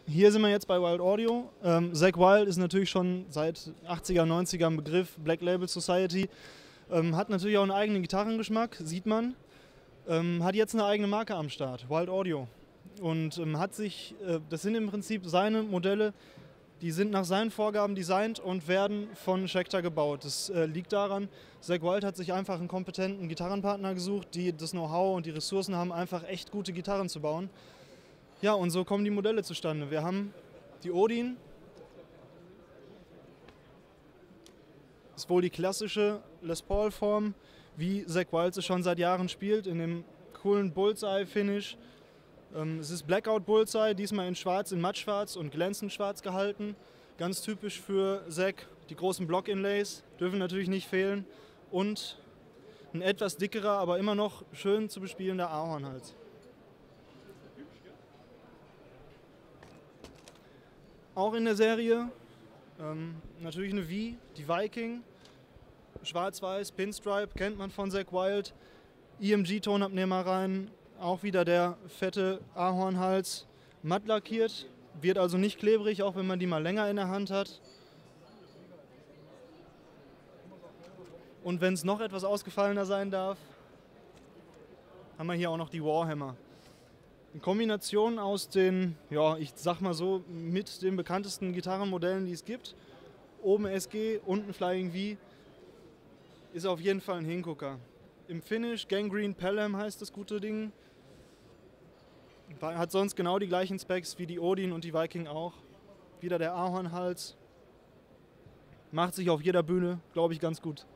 Hier sind wir jetzt bei Wild Audio. Zakk Wylde ist natürlich schon seit 80er, 90er ein Begriff, Black Label Society. Hat natürlich auch einen eigenen Gitarrengeschmack, sieht man. Hat jetzt eine eigene Marke am Start, Wild Audio. Und das sind im Prinzip seine Modelle, die sind nach seinen Vorgaben designt und werden von Schecter gebaut. Das liegt daran, Zakk Wylde hat sich einfach einen kompetenten Gitarrenpartner gesucht, die das Know-how und die Ressourcen haben, einfach echt gute Gitarren zu bauen. Ja, und so kommen die Modelle zustande. Wir haben die Odin. Das ist wohl die klassische Les Paul-Form, wie Zakk Wylde sie schon seit Jahren spielt, in dem coolen Bullseye-Finish. Es ist Blackout Bullseye, diesmal in schwarz, in mattschwarz und glänzend schwarz gehalten. Ganz typisch für Zakk. Die großen Block-Inlays dürfen natürlich nicht fehlen. Und ein etwas dickerer, aber immer noch schön zu bespielender Ahornhals. Auch in der Serie natürlich eine V, die Viking. Schwarz-Weiß, Pinstripe, kennt man von Zakk Wylde. EMG-Tonabnehmer rein, auch wieder der fette Ahornhals, matt lackiert, wird also nicht klebrig, auch wenn man die mal länger in der Hand hat. Und wenn es noch etwas ausgefallener sein darf, haben wir hier auch noch die Warhammer. In Kombination aus den, ja, ich sag mal so, mit den bekanntesten Gitarrenmodellen, die es gibt. Oben SG, unten Flying V, ist auf jeden Fall ein Hingucker. Im Finish, Gangrene Pelham heißt das gute Ding. Hat sonst genau die gleichen Specs wie die Odin und die Viking auch. Wieder der Ahornhals. Macht sich auf jeder Bühne, glaube ich, ganz gut.